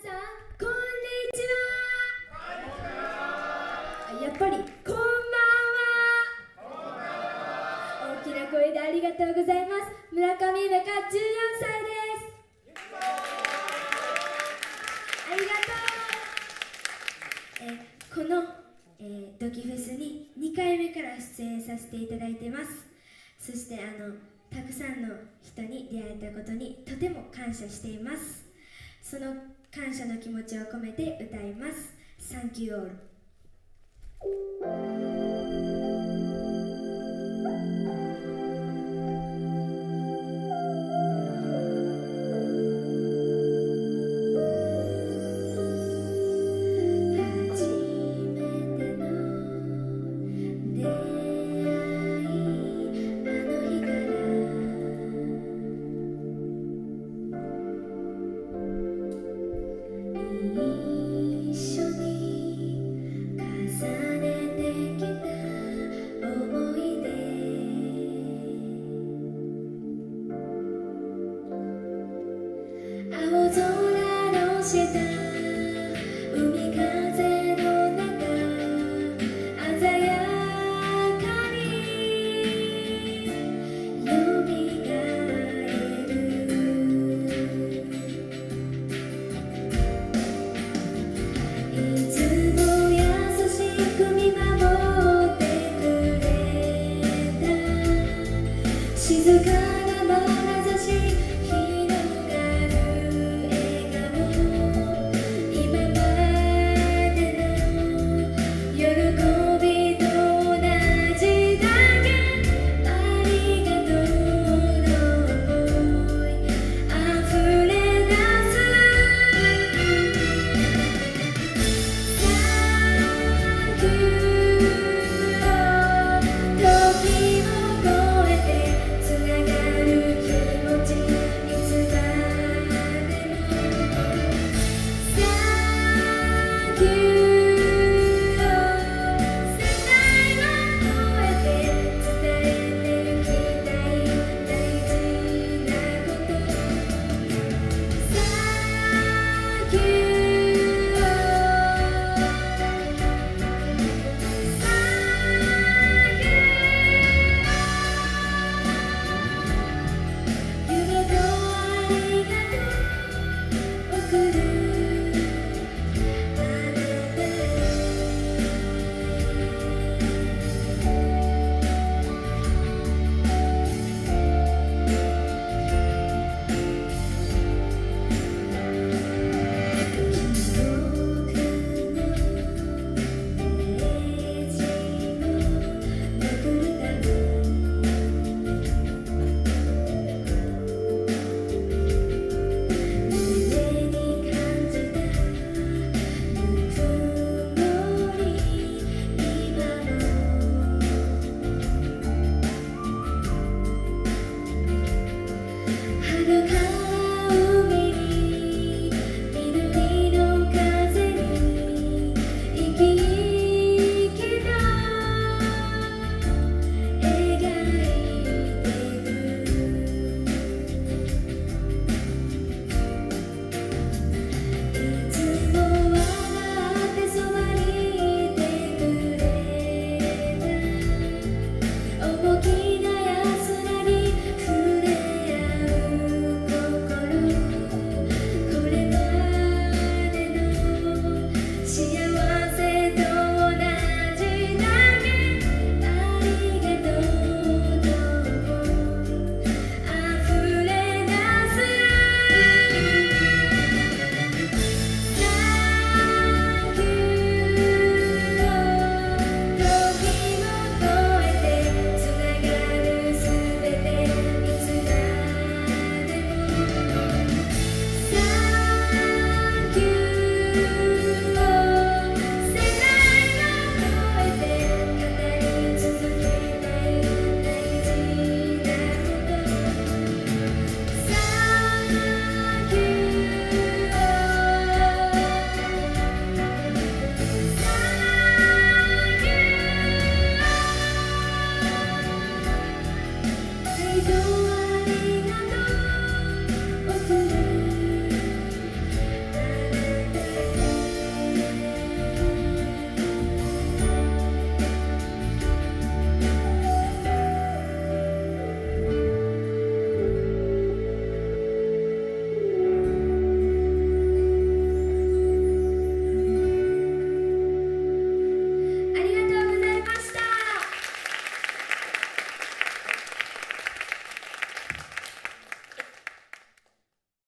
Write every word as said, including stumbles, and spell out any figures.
さんこんにちは。やっぱりこんばんは。大きな声でありがとうございます。村上メカじゅうよんさいです。ありがとう。えこの、えー、ドキフェスににかいめから出演させていただいてます。そしてあのたくさんの人に出会えたことにとても感謝しています。その感謝の気持ちを込めて歌います。 Thank you all。青空の下